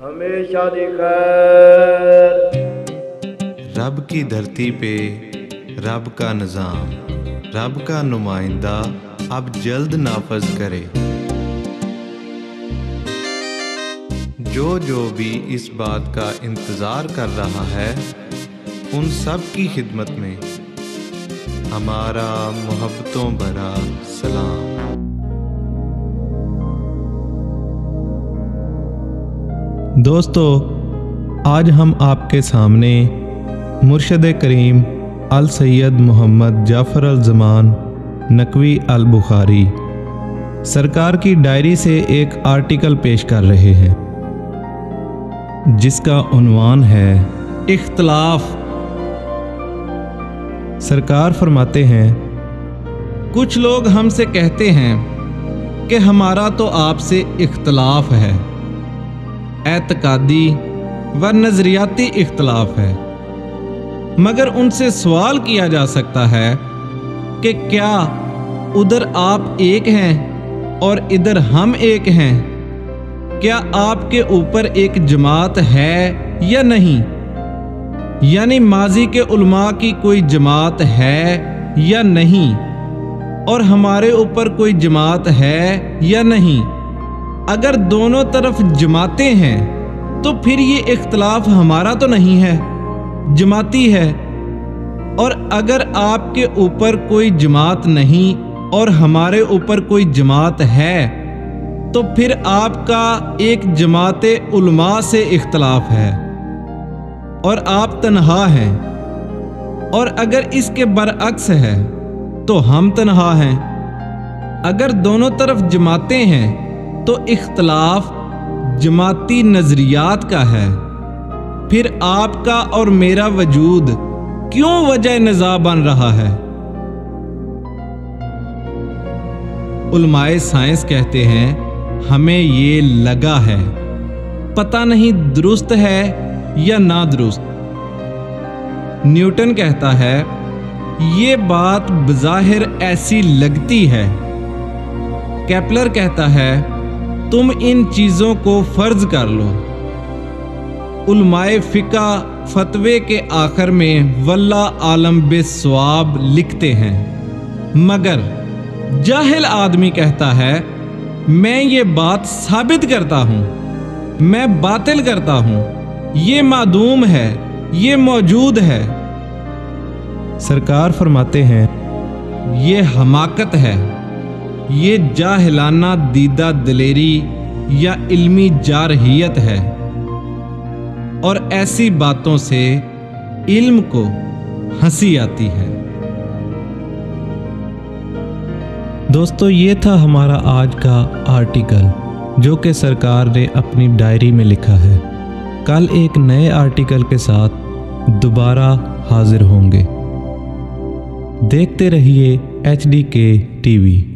हमेशा दी खैर। रब की धरती पे रब का निज़ाम, रब का नुमाइंदा अब जल्द नाफज करे। जो भी इस बात का इंतज़ार कर रहा है, उन सब की खिदमत में हमारा मोहब्बतों भरा सलाम। दोस्तों, आज हम आपके सामने मुर्शद करीम अल सैयद मोहम्मद जाफ़र अल ज़मान नकवी अल बुखारी सरकार की डायरी से एक आर्टिकल पेश कर रहे हैं, जिसका उन्वान है इख्तलाफ। सरकार फरमाते हैं, कुछ लोग हमसे कहते हैं कि हमारा तो आपसे इख्तलाफ है, एतकादी व नज़रियाती इख्तलाफ है। मगर उनसे सवाल किया जा सकता है कि क्या उधर आप एक हैं और इधर हम एक हैं? क्या आपके ऊपर एक जमात है या नहीं? यानी माजी के उलमा की कोई जमात है या नहीं, और हमारे ऊपर कोई जमात है या नहीं? अगर दोनों तरफ जमातें हैं तो फिर ये इख्तलाफ हमारा तो नहीं है, जमाती है। और अगर आपके ऊपर कोई जमात नहीं और हमारे ऊपर कोई जमात है, तो फिर आपका एक जमात उलमा से इख्तलाफ है और आप तन्हा हैं। और अगर इसके बरअक्स है तो हम तन्हा हैं। अगर दोनों तरफ जमातें हैं तो इख्तलाफ जमाती नज़रियात का है। फिर आपका और मेरा वजूद क्यों वजह निज़ा बन रहा है? उलमाए साइंस कहते हैं, हमें ये लगा है, पता नहीं दुरुस्त है या ना दुरुस्त। न्यूटन कहता है, ये बात बज़ाहिर ऐसी लगती है। केपलर कहता है, तुम इन चीज़ों को फ़र्ज कर लो। उलमाए फ़िक़ा फ़तवे के आखिर में वल्ला आलम बिस्सवाब लिखते हैं। मगर जाहिल आदमी कहता है, मैं ये बात साबित करता हूँ, मैं बातिल करता हूँ, ये मादूम है, ये मौजूद है। सरकार फरमाते हैं, ये हमाकत है, ये जाहिलाना दीदा दिलेरी या इल्मी जारहियत है, और ऐसी बातों से इल्म को हंसी आती है। दोस्तों, ये था हमारा आज का आर्टिकल, जो कि सरकार ने अपनी डायरी में लिखा है। कल एक नए आर्टिकल के साथ दोबारा हाजिर होंगे। देखते रहिए HDK TV।